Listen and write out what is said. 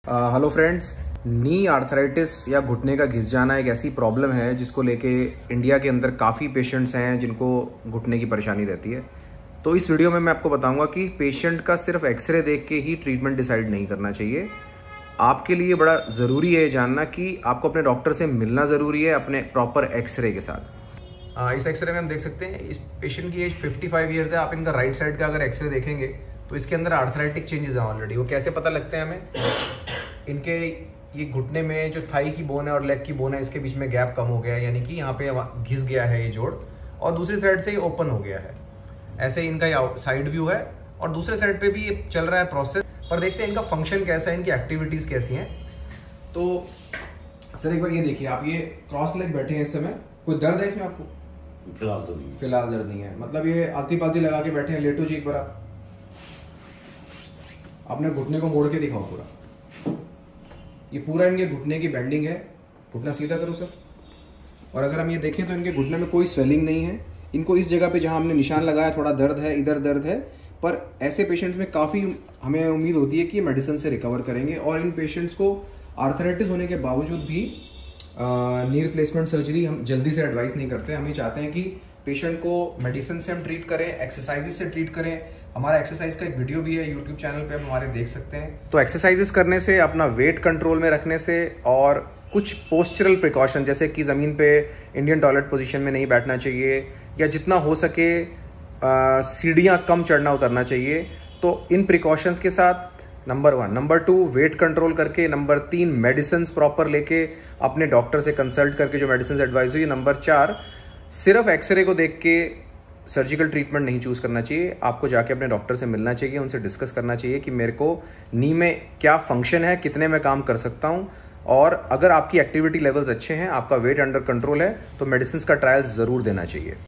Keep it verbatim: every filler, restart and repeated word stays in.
Hello friends, नी arthritis या घुटने का घिस जाना एक ऐसी प्रॉब्लम है जिसको लेके इंडिया के अंदर काफ़ी पेशेंट्स हैं जिनको घुटने की परेशानी रहती है। तो इस वीडियो में मैं आपको बताऊंगा कि पेशेंट का सिर्फ एक्सरे देख के ही ट्रीटमेंट डिसाइड नहीं करना चाहिए। आपके लिए बड़ा ज़रूरी है जानना कि आपको अपने डॉक्टर से मिलना ज़रूरी है अपने प्रॉपर एक्सरे के साथ। आ, इस एक्सरे में हम देख सकते हैं इस पेशेंट की एज पचपन ईयर्स है। आप इनका राइट साइड का अगर एक्सरे देखेंगे तो इसके अंदर आर्थराइटिक चेंजेस हैं ऑलरेडी। वो कैसे पता लगते हैं हमें? इनके ये घुटने में जो थाई की बोन है और लेग की बोन है, इसके बीच में गैप कम हो गया है, यानी कि यहाँ पे घिस गया है ये जोड़, और दूसरी साइड से ये ओपन हो गया है। ऐसे इनका ये साइड व्यू है और दूसरे साइड पे भी ये चल रहा है प्रोसेस। पर देखते हैं इनका फंक्शन कैसा है, इनकी एक्टिविटीज कैसी हैं। तो सर एक बार ये देखिए, आप ये क्रॉस लेग बैठे हैं इस समय, कोई दर्द है इसमें आपको? फिलहाल तो नहीं। फिलहाल दर्द नहीं है, मतलब ये आलती पालती लगा के बैठे हैं। लेटो जी एक बार, आप अपने घुटने को मोड़ के दिखाओ पूरा। ये पूरा इनके घुटने की बेंडिंग है। घुटना सीधा करो सर। और अगर हम ये देखें तो इनके घुटने में कोई स्वेलिंग नहीं है। इनको इस जगह पे जहां हमने निशान लगाया थोड़ा दर्द है, इधर दर्द है, पर ऐसे पेशेंट्स में काफ़ी हमें उम्मीद होती है कि मेडिसिन से रिकवर करेंगे। और इन पेशेंट्स को आर्थराइटिस होने के बावजूद भी नी रिप्लेसमेंट सर्जरी हम जल्दी से एडवाइस नहीं करते। हम ये चाहते हैं कि पेशेंट को मेडिसिन से हम ट्रीट करें, एक्सरसाइजेस से ट्रीट करें। हमारा एक्सरसाइज का एक वीडियो भी है यूट्यूब चैनल पे, आप हमारे देख सकते हैं। तो एक्सरसाइजेस करने से, अपना वेट कंट्रोल में रखने से और कुछ पोस्चरल प्रिकॉशन जैसे कि ज़मीन पे इंडियन टॉयलेट पोजीशन में नहीं बैठना चाहिए, या जितना हो सके सीढ़ियाँ कम चढ़ना उतरना चाहिए। तो इन प्रिकॉशंस के साथ number one, number two weight control करके, नंबर तीन मेडिसिन प्रॉपर लेके अपने डॉक्टर से कंसल्ट करके जो मेडिसिन एडवाइस हुई, नंबर चार सिर्फ एक्सरे को देख के सर्जिकल ट्रीटमेंट नहीं चूज़ करना चाहिए। आपको जाके अपने डॉक्टर से मिलना चाहिए, उनसे डिस्कस करना चाहिए कि मेरे को नी में क्या फंक्शन है, कितने में काम कर सकता हूँ। और अगर आपकी एक्टिविटी लेवल्स अच्छे हैं, आपका वेट अंडर कंट्रोल है, तो मेडिसिन का ट्रायल ज़रूर देना चाहिए।